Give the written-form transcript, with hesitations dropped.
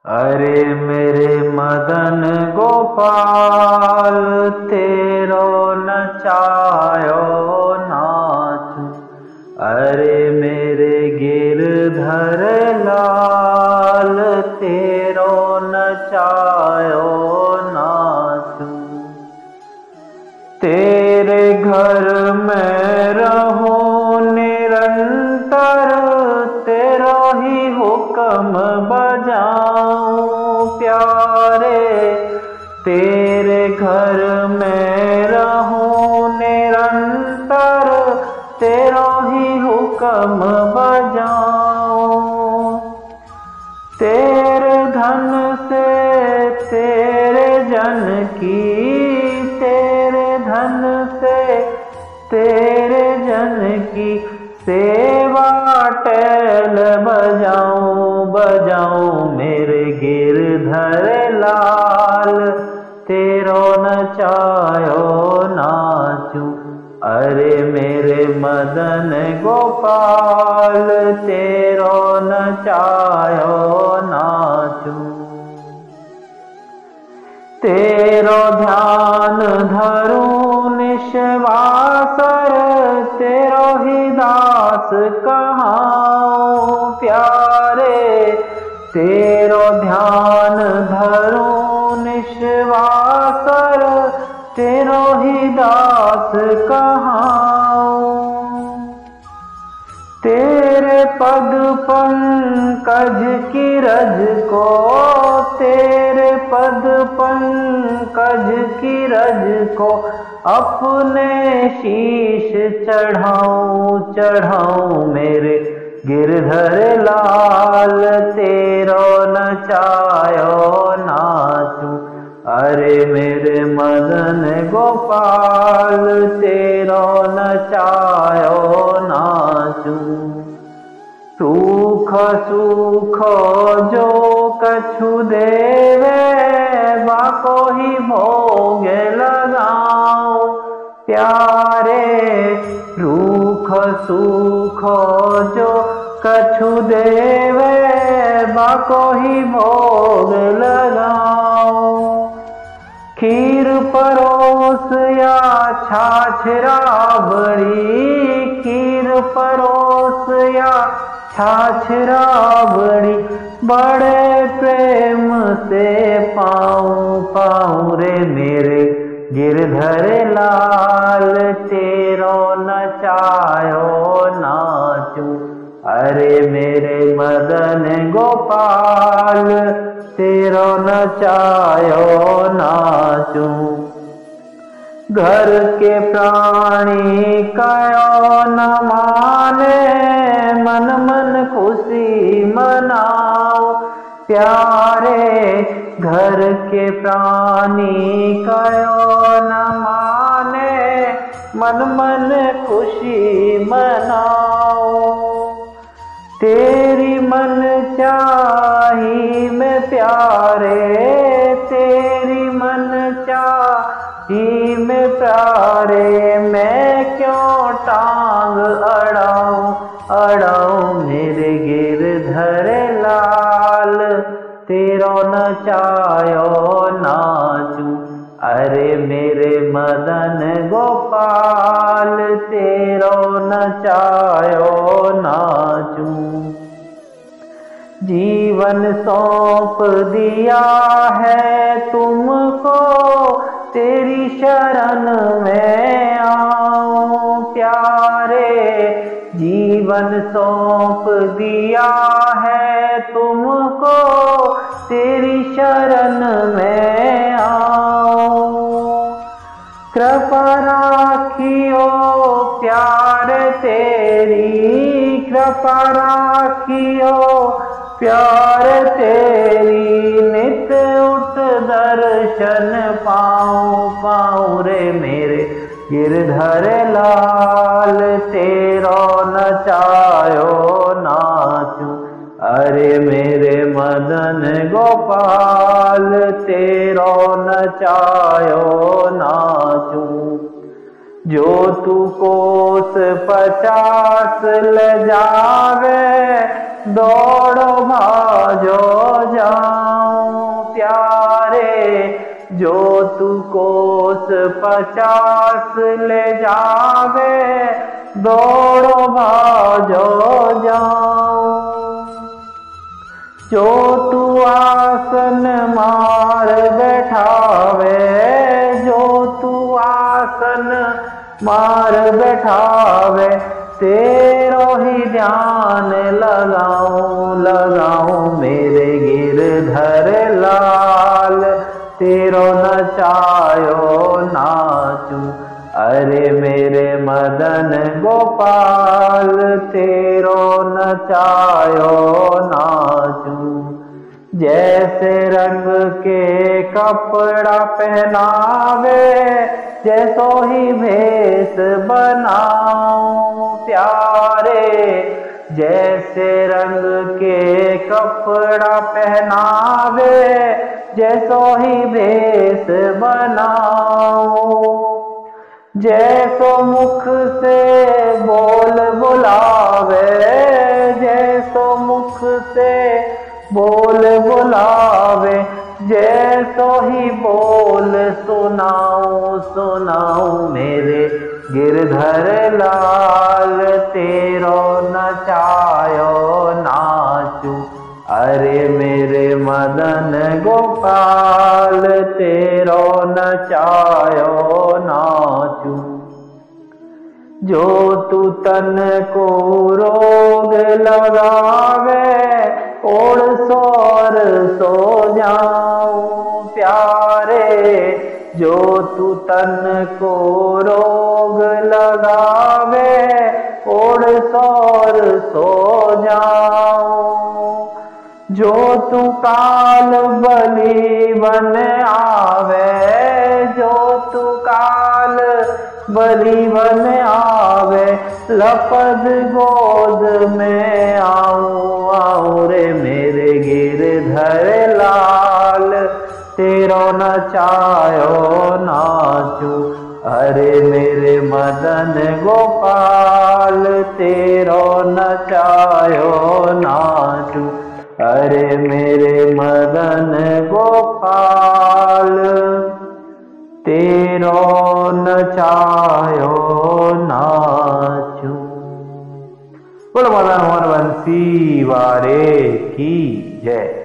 अरे मेरे मदन गोपाल तेरो नचायो नाचूं। अरे मेरे गिरधर लाल तेरो नचायो नाचूं। तेरे घर में रहूं निरंतर तेरा ही हुक्म बजाऊं प्यारे। तेरे घर में रहूं निरंतर तेरा ही हुक्म बजाऊं। तेरे धन से तेरे जन की, तेरे धन से तेरे जन की सेवा टैल बजाऊं बजाऊं। मेरे गिरधर लाल तेरो नचायो नाचूं। अरे मेरे मदन गोपाल तेरो नचायो नाचूं। तेरो ध्यान धरूं निश्वासर तेरो ही दास कहाऊं प्यारे। तेरो ध्यान धरूं निश्वासर तेरो ही दास कहाऊं। तेरे पद पंकज की रज को, तेरे पद पंकज की रज को अपने शीश चढ़ाऊं चढ़ाऊं। मेरे गिरधर लाल तेरो नचायो नाचूं। अरे मेरे मदन गोपाल तेरो नचायो नाचूं। सुख सुख जो कछु देवे बाको ही भोग लगाऊं प्यारे। रूख सुख जो कछु देवे बाको ही भोग लगाऊं। खीर परोस या छाछ राबड़ी, खीर परोस या छाछ राबड़ी बड़े प्रेम से पाऊं पाऊं रे। मेरे गिरधर लाल तेरो नचायो नाचूं। अरे मेरे मदन गोपाल तेरो नचायो नाचूं। घर के प्राणी कयो न माने मन मन खुशी मनाओ प्यारे। घर के प्राणी कयो न माने मन मन खुशी मनाओ। तेरी मन चाही में प्यारे, तेरी मन चाही में प्यारे। मैं क्यों टांग अड़ाऊं अड़ाऊं। मेरे गिरधर लाल तेरो नचायो नाचूं। अरे मेरे मदन गोपाल तेरो नचायो नाचूं। जीवन सौंप दिया है तुमको तेरी शरण में आऊं प्यारे। जीवन सौंप दिया है तुमको तेरी शरण में आऊं। कृपा राखियो प्यार तेरी, कृपा राखियो प्यार तेरी। नित उठ दर्शन पाऊं पाऊं रे। मेरे गिरधर लाल तेरो नचायो नाचूं। अरे मेरे मदन गोपाल तेरो नचायो नाचूं। जो तू कोस 50 ले जावे दौड़ो भाजो जाऊं। तू कोस 50 ले जावे, दौड़ो भाजो जाओ। जो तू आसन मार बैठावे, जो तू आसन मार बैठावे, तेरो ही ध्यान लगाऊं लगाऊं मेरे गिरधर लाल। तेरो नचायो नाचूं, अरे मेरे मदन गोपाल। तेरो नचायो नाचूं, जैसे रंग के कपड़ा पहनावे, जैसो ही भेष बनाऊं प्यारे। जैसे रंग के कपड़ा पहनावे, जैसो ही भेष बनाऊं। जैसो मुख से बोल बुलावे, जैसो मुख से बोल बुलावे, जैसो ही बोल सुनाऊं सुनाऊं मेरे गिरधर लाल। तेरो नचायो नाचूं, अरे मेरे मदन गोपाल। तेरो नचायो नाचूं, जो तू तन को रोग लगावे, ओढ़ सोर सो जाऊं प्यारे। जो तू तन को रोग लगावे, ओढ़ सोर सो जाऊं। जो तू काल बलि बन आवे, जो तू काल बलि बन आवे, लपद गोद में आऊं आऊं रे मेरे गिरधर लाल। तेरो नचायो नाचूं, अरे मेरे मदन गोपाल। तेरो नचायो नाचूं, अरे मेरे मदन गोपाल। तेरो नचायो नाचूं। बोलो मदन मोहन बंसी वारे की जय।